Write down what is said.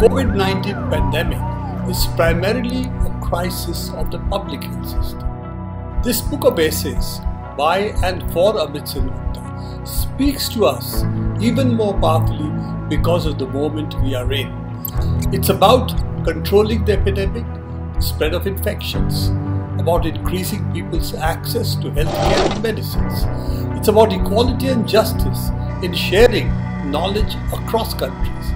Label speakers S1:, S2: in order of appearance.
S1: COVID-19 pandemic is primarily a crisis of the public health system. This book of essays by and for Amit Gupta speaks to us even more powerfully because of the moment we are in. It's about controlling the epidemic, spread of infections, about increasing people's access to healthcare and medicines. It's about equality and justice in sharing knowledge across countries.